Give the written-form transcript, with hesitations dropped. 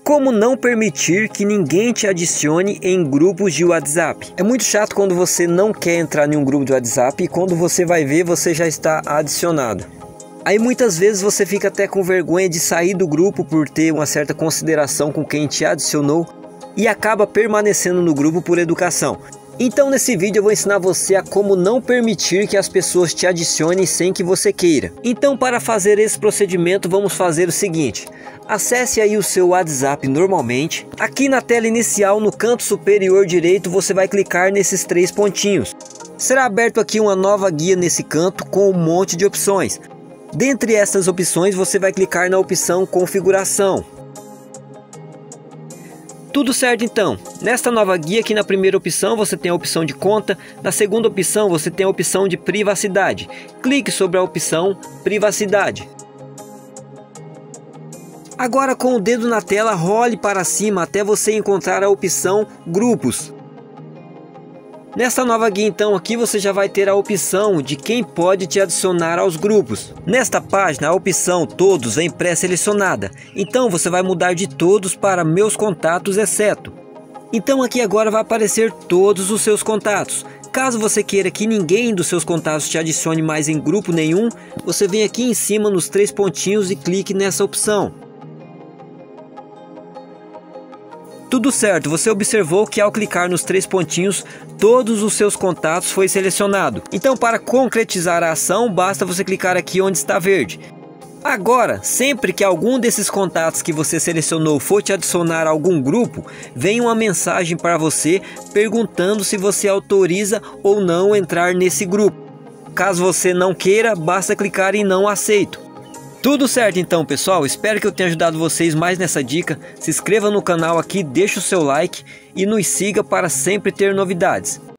Como não permitir que ninguém te adicione em grupos de WhatsApp? É muito chato quando você não quer entrar em um grupo de WhatsApp e quando você vai ver, você já está adicionado. Aí muitas vezes você fica até com vergonha de sair do grupo por ter uma certa consideração com quem te adicionou e acaba permanecendo no grupo por educação. Então nesse vídeo eu vou ensinar você a como não permitir que as pessoas te adicionem sem que você queira. Então para fazer esse procedimento vamos fazer o seguinte: acesse aí o seu WhatsApp normalmente. Aqui na tela inicial no canto superior direito você vai clicar nesses 3 pontinhos. Será aberto aqui uma nova guia nesse canto com um monte de opções. Dentre essas opções você vai clicar na opção configuração. Tudo certo então, nesta nova guia aqui na primeira opção você tem a opção de conta, na segunda opção você tem a opção de privacidade. Clique sobre a opção privacidade. Agora com o dedo na tela role para cima até você encontrar a opção grupos. Nesta nova guia então aqui você já vai ter a opção de quem pode te adicionar aos grupos. Nesta página a opção todos vem pré-selecionada, então você vai mudar de todos para meus contatos exceto. Então aqui agora vai aparecer todos os seus contatos. Caso você queira que ninguém dos seus contatos te adicione mais em grupo nenhum, você vem aqui em cima nos 3 pontinhos e clique nessa opção. Tudo certo, você observou que ao clicar nos 3 pontinhos, todos os seus contatos foi selecionado. Então para concretizar a ação, basta você clicar aqui onde está verde. Agora, sempre que algum desses contatos que você selecionou for te adicionar a algum grupo, vem uma mensagem para você perguntando se você autoriza ou não entrar nesse grupo. Caso você não queira, basta clicar em não aceito. Tudo certo então pessoal, espero que eu tenha ajudado vocês mais nessa dica. Se inscreva no canal aqui, deixe o seu like e nos siga para sempre ter novidades.